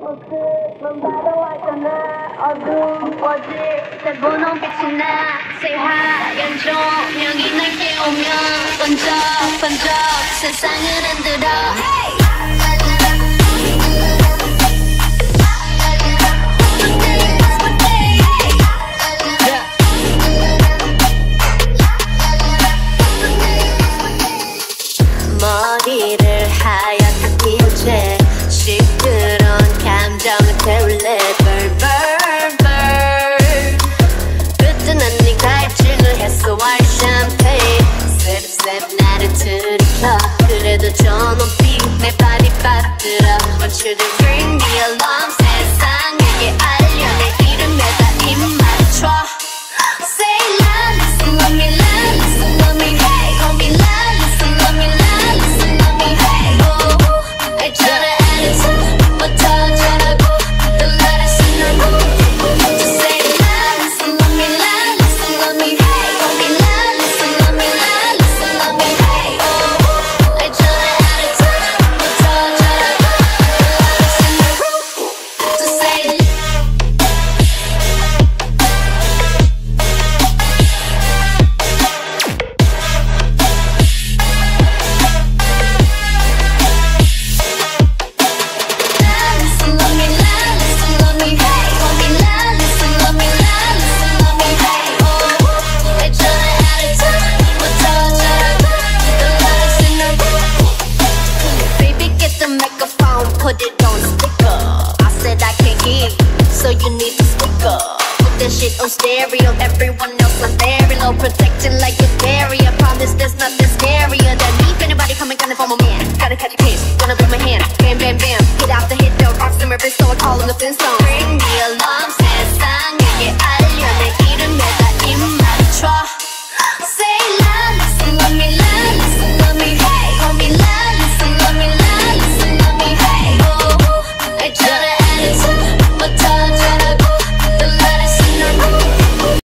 맘바다왔잖아 어두워질 때 분홍빛이 나 새하얀 조명이 날 깨우면 번쩍번쩍 세상을 흔들어 머리를 하얗게 피운 채 시끄러운 감정을 태울래 Burn burn burn 그때는 네가 입증을 했어 White champagne Sip sip 나를 들이켜 그래도 저 높이 내 발이 빠뜨려 Want you to ring the alarm 세상에게 알려 내 이름에다 입 맞춰 Say la listen love me la listen love me hey call me la listen love me la listen love me hey oh 있잖아 attitude부터 잘하고 또 나를 신나고 Just say la listen love me la listen love me hey call me la listen love me la listen love me hey oh 있잖아 attitude부터 잘하고 또 나를 신나고 Just say put it on speaker. I said I can't hear you, so you need to speak up. Put that shit on stereo, everyone else on very low, protecting like a barrier. Promise there's nothing scarier than me. If anybody coming, gonna for my man. Gotta catch a case, gonna bring my hand. Bam, bam, bam. Hit after hit, they'll rock some every so I call him the Flintstones. Bring me a